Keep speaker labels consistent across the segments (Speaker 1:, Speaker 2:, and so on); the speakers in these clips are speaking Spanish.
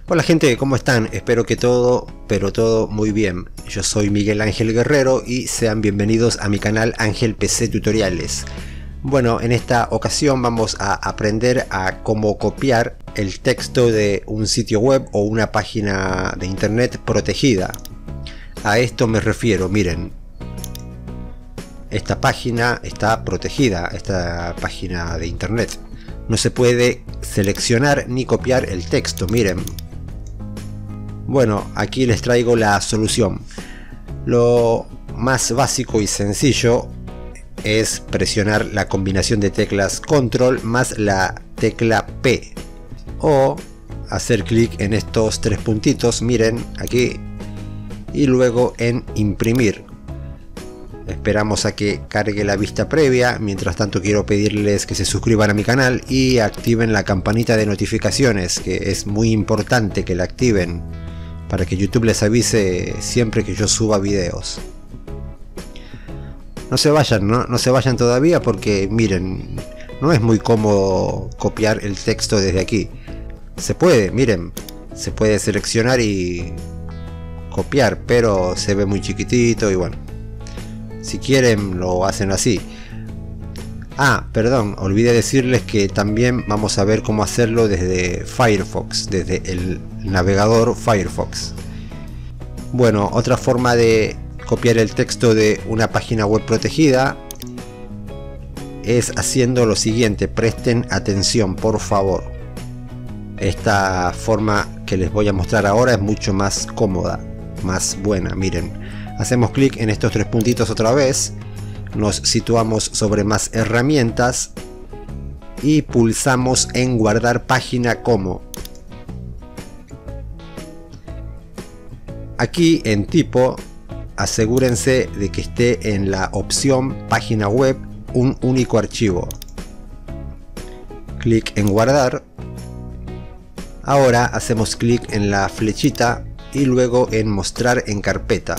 Speaker 1: Hola gente, ¿cómo están? Espero que todo, pero todo muy bien. Yo soy Miguel Ángel Guerrero y sean bienvenidos a mi canal Ángel PC Tutoriales. Bueno, en esta ocasión vamos a aprender a cómo copiar el texto de un sitio web o una página de internet protegida. A esto me refiero, miren. Esta página está protegida, esta página de internet. No se puede seleccionar ni copiar el texto, miren. Bueno, aquí les traigo la solución. Lo más básico y sencillo es presionar la combinación de teclas Control más la tecla P o hacer clic en estos tres puntitos, miren aquí, y luego en imprimir. Esperamos a que cargue la vista previa. Mientras tanto quiero pedirles que se suscriban a mi canal y activen la campanita de notificaciones, que es muy importante que la activen para que YouTube les avise siempre que yo suba videos. No se vayan, no se vayan todavía, porque miren, no es muy cómodo copiar el texto desde aquí. Se puede, miren, se puede seleccionar y copiar, pero se ve muy chiquitito y bueno. Si quieren lo hacen así. Ah, perdón, olvidé decirles que también vamos a ver cómo hacerlo desde Firefox, desde el navegador Firefox. Bueno, otra forma de copiar el texto de una página web protegida es haciendo lo siguiente. Presten atención, por favor. Esta forma que les voy a mostrar ahora es mucho más cómoda, más buena. Miren, hacemos clic en estos tres puntitos otra vez. Nos situamos sobre más herramientas y pulsamos en guardar página como. Aquí en tipo asegúrense de que esté en la opción página web un único archivo. Clic en guardar. Ahora hacemos clic en la flechita y luego en mostrar en carpeta.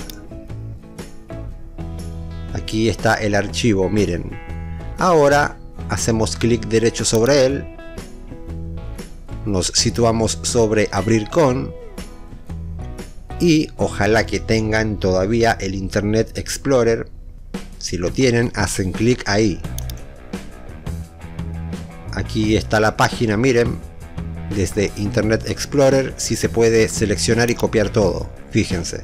Speaker 1: Aquí está el archivo, miren. Ahora hacemos clic derecho sobre él. Nos situamos sobre abrir con. Y ojalá que tengan todavía el Internet Explorer. Si lo tienen, hacen clic ahí. Aquí está la página, miren. Desde Internet Explorer sí se puede seleccionar y copiar todo. Fíjense.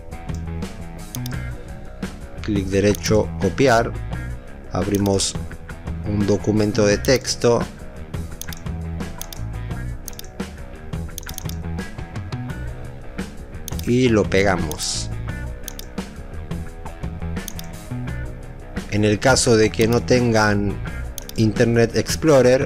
Speaker 1: Clic derecho, copiar. Abrimos un documento de texto. Y lo pegamos. En el caso de que no tengan Internet Explorer,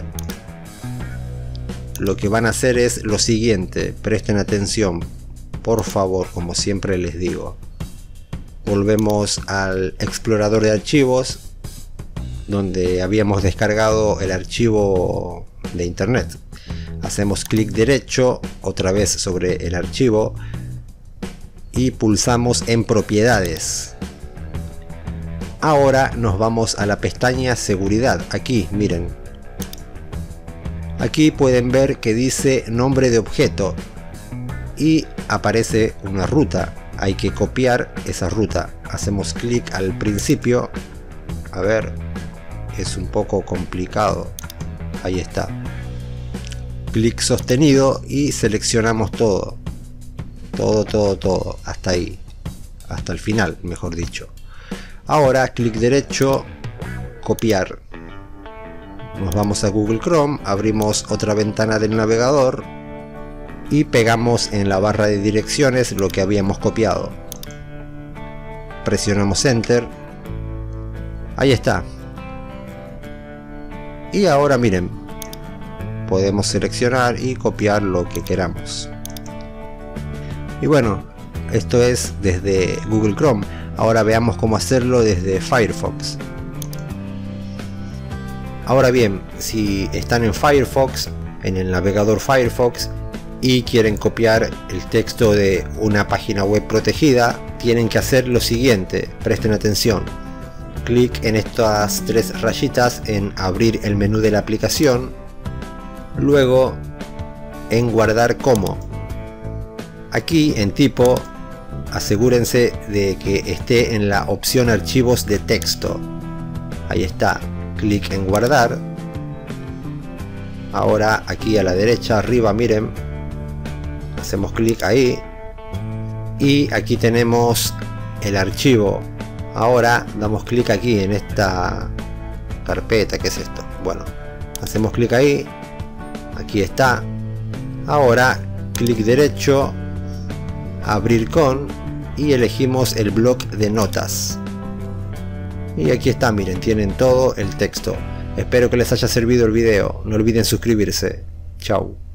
Speaker 1: lo que van a hacer es lo siguiente. Presten atención, por favor, como siempre les digo. Volvemos al explorador de archivos, donde habíamos descargado el archivo de internet. Hacemos clic derecho otra vez sobre el archivo y pulsamos en propiedades. Ahora nos vamos a la pestaña seguridad. Aquí, miren. Aquí pueden ver que dice nombre de objeto y aparece una ruta. Hay que copiar esa ruta. Hacemos clic al principio. A ver, es un poco complicado. Ahí está. Clic sostenido y seleccionamos todo. Todo. Hasta ahí. Hasta el final, mejor dicho. Ahora, clic derecho, copiar. Nos vamos a Google Chrome. Abrimos otra ventana del navegador. Y pegamos en la barra de direcciones lo que habíamos copiado. Presionamos Enter. Ahí está. Y ahora miren, podemos seleccionar y copiar lo que queramos. Y bueno, esto es desde Google Chrome. Ahora veamos cómo hacerlo desde Firefox. Ahora bien, si están en Firefox, en el navegador Firefox, y quieren copiar el texto de una página web protegida, tienen que hacer lo siguiente. Presten atención. Clic en estas tres rayitas en abrir el menú de la aplicación, luego en guardar como. Aquí en tipo, asegúrense de que esté en la opción archivos de texto. Ahí está, clic en guardar. Ahora aquí a la derecha arriba, miren, hacemos clic ahí y aquí tenemos el archivo. Ahora damos clic aquí en esta carpeta. ¿Qué es esto? Bueno, hacemos clic ahí, aquí está. Ahora clic derecho, abrir con, y elegimos el bloc de notas. Y aquí está, miren, tienen todo el texto. Espero que les haya servido el video. No olviden suscribirse. Chau.